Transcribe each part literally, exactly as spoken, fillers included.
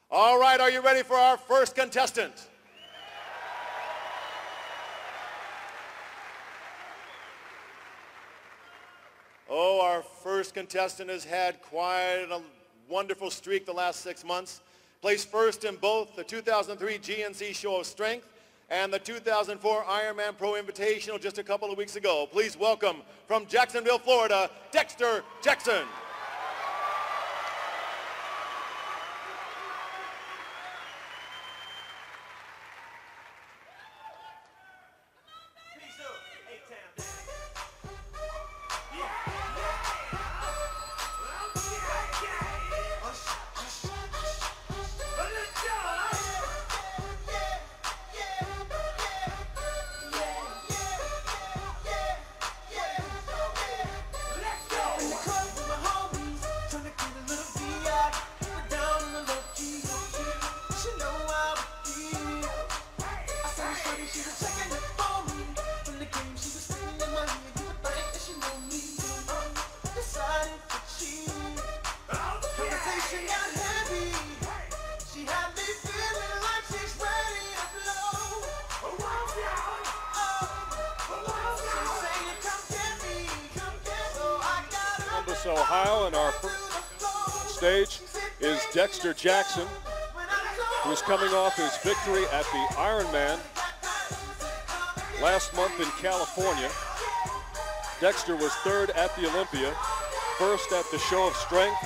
All right, are you ready for our first contestant? Oh, our first contestant has had quite a wonderful streak the last six months. Placed first in both the two thousand three G N C Show of Strength and the two thousand four Ironman Pro Invitational just a couple of weeks ago. Please welcome from Jacksonville, Florida, Dexter Jackson. Ohio, and our stage is Dexter Jackson, who's coming off his victory at the Ironman last month in California. Dexter was third at the Olympia, first at the Show of Strength,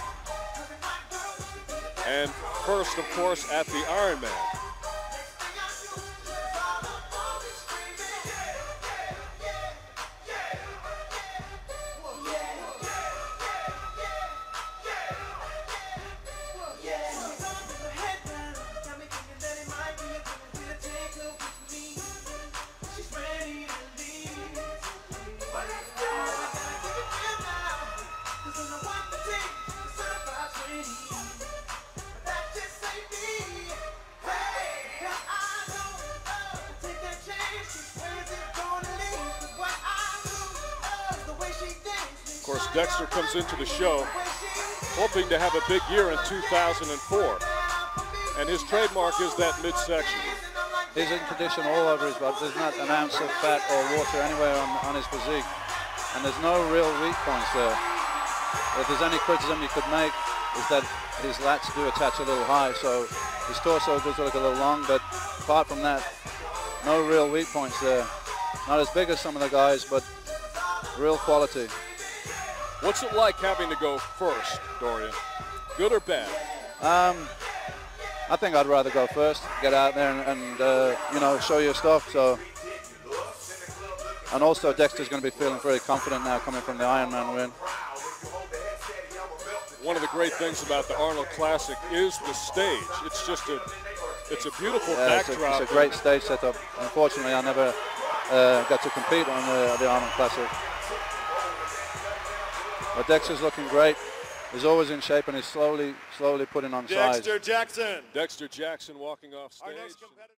and first, of course, at the Ironman. Of course, Dexter comes into the show hoping to have a big year in two thousand four, and his trademark is that midsection. He's in condition all over his body. There's not an ounce of fat or water anywhere on, on his physique, and there's no real weak points there. If there's any criticism you could make, is that his lats do attach a little high, so his torso does look a little long, but apart from that, no real weak points there. Not as big as some of the guys, but real quality. What's it like having to go first, Dorian? Good or bad? Um, I think I'd rather go first, get out there and, and uh, you know, show your stuff. So, and also Dexter's going to be feeling very confident now coming from the Ironman win. One of the great things about the Arnold Classic is the stage. It's just a, it's a beautiful yeah, backdrop. It's a, it's a great stage setup. Unfortunately, I never uh, got to compete on the, the Arnold Classic. But Dexter's looking great. He's always in shape and he's slowly, slowly putting on size. Dexter Jackson. Dexter Jackson walking off stage.